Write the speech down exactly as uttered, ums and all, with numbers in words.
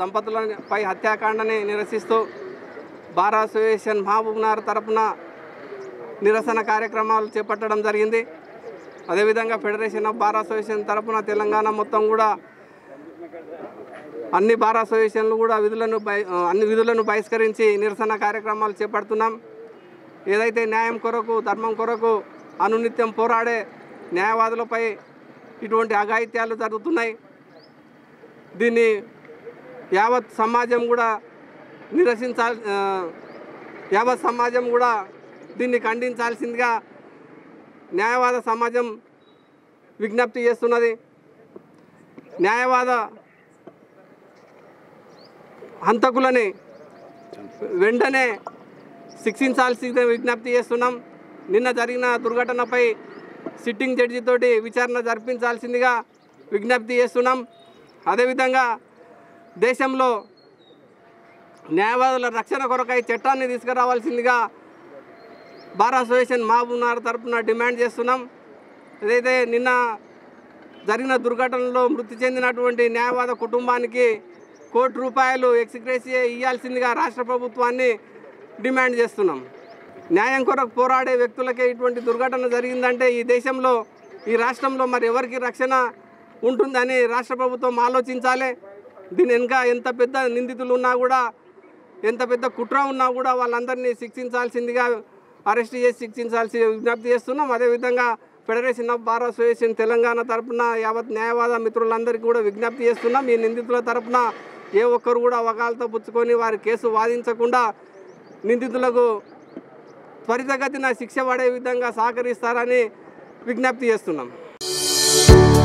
దంపతులపై హత్యాకాండని నిరసిస్తూ bar association Mahabubnagar తరపున నిరసన కార్యక్రమాలు చేపట్టడం జరిగింది. అదేవిధంగా ఫెడరేషన్ ఆఫ్ బార్ అసోసియేషన్ తరపున తెలంగాణ మొత్తం కూడా అన్ని బార్ అసోసియేషన్లు కూడా విధులను అన్ని విధులను బహిష్కరించి నిరసన కార్యక్రమాలు చేపడుతున్నాం. ఏదైతే న్యాయం కొరకు ధర్మం కొరకు అనునిత్యం పోరాడే న్యాయవాదులపై ఇటువంటి అఘాయిత్యాలు జరుగుతున్నాయి. దీన్ని యావత్ సమాజం కూడా నిరసించాలి యావత్ సమాజం కూడా దీన్ని ఖండించాల్సిందిగా న్యాయవాద సమాజం విజ్ఞప్తి చేస్తున్నది. న్యాయవాద హంతకులని వెంటనే శిక్షించాల్సిందే విజ్ఞప్తి చేస్తున్నాం. నిన్న జరిగిన దుర్ఘటనపై సిట్టింగ్ జడ్జితోటి విచారణ జరిపించాల్సిందిగా విజ్ఞప్తి చేస్తున్నాం. అదేవిధంగా దేశంలో న్యాయవాదుల రక్షణ కొరకై చట్టాన్ని తీసుకురావాల్సిందిగా బార్ అసోసియేషన్ మహబూబ్నగర్ తరపున డిమాండ్ చేస్తున్నాం. ఏదైతే నిన్న జరిగిన దుర్ఘటనలో మృతి చెందినటువంటి న్యాయవాద కుటుంబానికి కోటి రూపాయలు ఎక్స్గ్రేషియా ఇవ్వాల్సిందిగా రాష్ట్ర ప్రభుత్వాన్ని డిమాండ్ చేస్తున్నాం. న్యాయం కొరకు పోరాడే వ్యక్తులకే ఇటువంటి దుర్ఘటన జరిగిందంటే ఈ దేశంలో ఈ రాష్ట్రంలో మరి ఎవరికి రక్షణ ఉంటుందని రాష్ట్ర ప్రభుత్వం ఆలోచించాలి. దీని వెనుక ఎంత పెద్ద నిందితులు ఉన్నా కూడా ఎంత పెద్ద కుట్ర ఉన్నా కూడా వాళ్ళందరినీ శిక్షించాల్సిందిగా అరెస్ట్ చేసి శిక్షించాల్సి విజ్ఞప్తి చేస్తున్నాం. అదేవిధంగా federation of bar association Telangana తరపున యావత్ న్యాయవాద మిత్రులందరికీ కూడా విజ్ఞప్తి చేస్తున్నాం. ఈ నిందితుల తరపున ఏ ఒక్కరు కూడా వకాలతో పుచ్చుకొని వారి కేసు వాదించకుండా నిందితులకు త్వరితగతిన శిక్ష పడే విధంగా సహకరిస్తారని విజ్ఞప్తి చేస్తున్నాం.